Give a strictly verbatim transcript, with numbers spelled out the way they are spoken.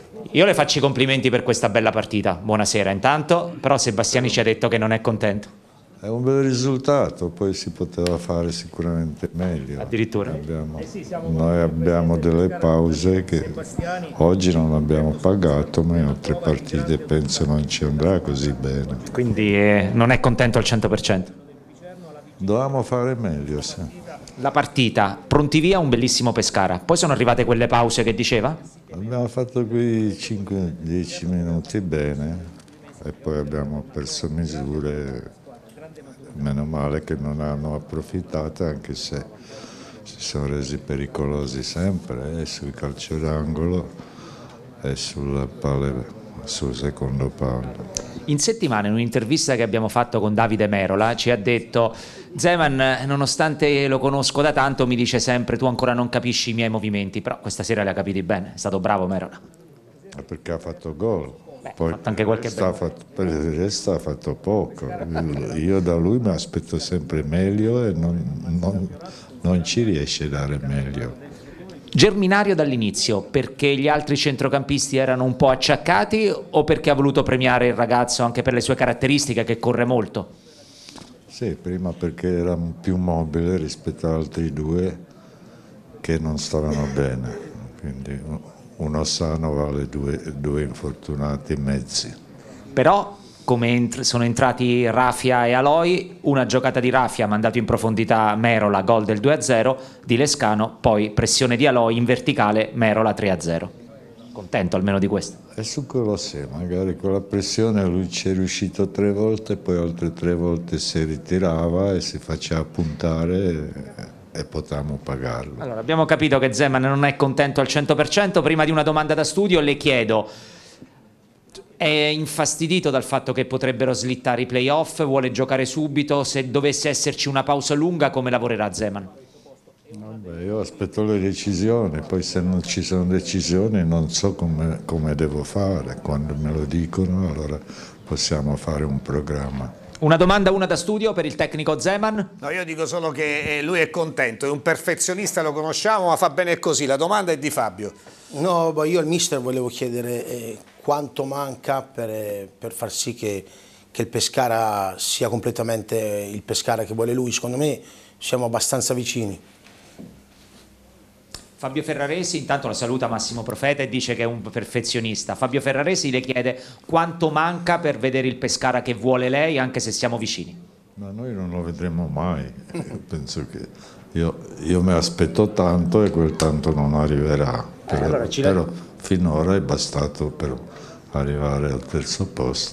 Io le faccio i complimenti per questa bella partita, buonasera intanto, però Sebastiani ci ha detto che non è contento. È un bel risultato, poi si poteva fare sicuramente meglio. Addirittura. Abbiamo, noi abbiamo delle pause che oggi non abbiamo pagato, ma in altre partite penso non ci andrà così bene. Quindi eh, non è contento al cento per cento. Dovevamo fare meglio, sì. La partita, pronti via, un bellissimo Pescara. Poi sono arrivate quelle pause che diceva? Abbiamo fatto qui cinque dieci minuti bene e poi abbiamo perso misure. Meno male che non hanno approfittato, anche se si sono resi pericolosi sempre, eh, sui calci d'angolo e sul, palle, sul secondo palo. In settimana, in un'intervista che abbiamo fatto con Davide Merola, ci ha detto: Zeman, nonostante lo conosco da tanto, mi dice sempre tu ancora non capisci i miei movimenti, però questa sera li ha capiti bene, è stato bravo Merola. Perché ha fatto gol. Beh, Poi ha fatto anche qualche sta fatto, per il resto ha fatto poco. Io da lui mi aspetto sempre meglio e non, non, non ci riesce a dare meglio. Germinario dall'inizio, perché gli altri centrocampisti erano un po' acciaccati o perché ha voluto premiare il ragazzo anche per le sue caratteristiche, che corre molto? Sì, prima perché era più mobile rispetto ad altri due che non stavano bene. Quindi uno sano vale due, due infortunati mezzi. Però, come ent- sono entrati Rafia e Aloi, una giocata di Rafia ha mandato in profondità Merola, gol del due a zero, di Lescano, poi pressione di Aloi in verticale, Merola tre a zero. Contento almeno di questo? E su quello sì, magari con la pressione lui ci è riuscito tre volte, poi altre tre volte si ritirava e si faceva puntare e potevamo pagarlo. Allora, abbiamo capito che Zeman non è contento al cento per cento. Prima di una domanda da studio le chiedo: è infastidito dal fatto che potrebbero slittare i playoff? Vuole giocare subito? Se dovesse esserci una pausa lunga, come lavorerà Zeman? Vabbè, io aspetto le decisioni, poi se non ci sono decisioni non so come, come devo fare. Quando me lo dicono allora possiamo fare un programma. Una domanda, una da studio per il tecnico Zeman. No, io dico solo che lui è contento, è un perfezionista, lo conosciamo, ma fa bene così. La domanda è di Fabio. No, boh, io al mister volevo chiedere eh, quanto manca per, eh, per far sì che, che il Pescara sia completamente il Pescara che vuole lui. Secondo me siamo abbastanza vicini. Fabio Ferraresi, intanto la saluta Massimo Profeta e dice che è un perfezionista. Fabio Ferraresi le chiede quanto manca per vedere il Pescara che vuole lei, anche se siamo vicini. Ma noi non lo vedremo mai. Penso che io, io mi aspetto tanto e quel tanto non arriverà. Però, allora, però finora è bastato per arrivare al terzo posto.